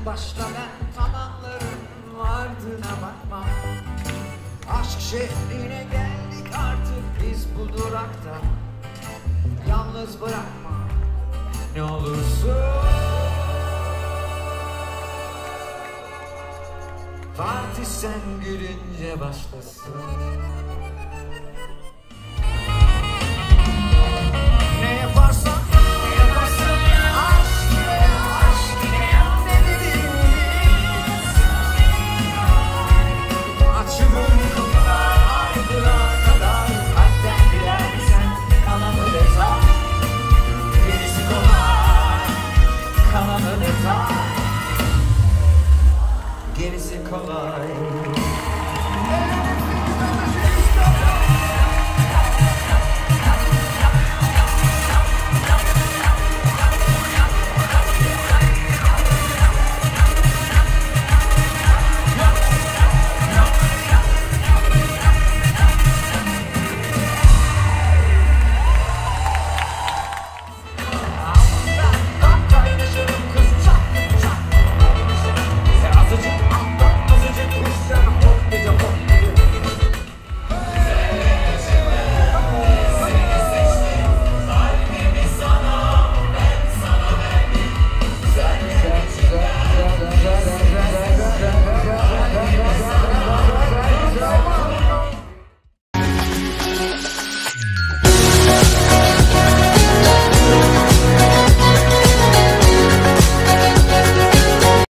başla, ben tamamlarım, ardına bakma. Aşk şehrine geldik artık biz bu durakta. Yalnız bırakma ne olursun. Parti sen gülünce başlasın. Ne yaparsan aşk yine ne dediniz? Açılır kapılar ayrılığa kadar. Kalpten dilersen kalanı detay. Gerisi kolay, kalanı detay. Gerisi kolay.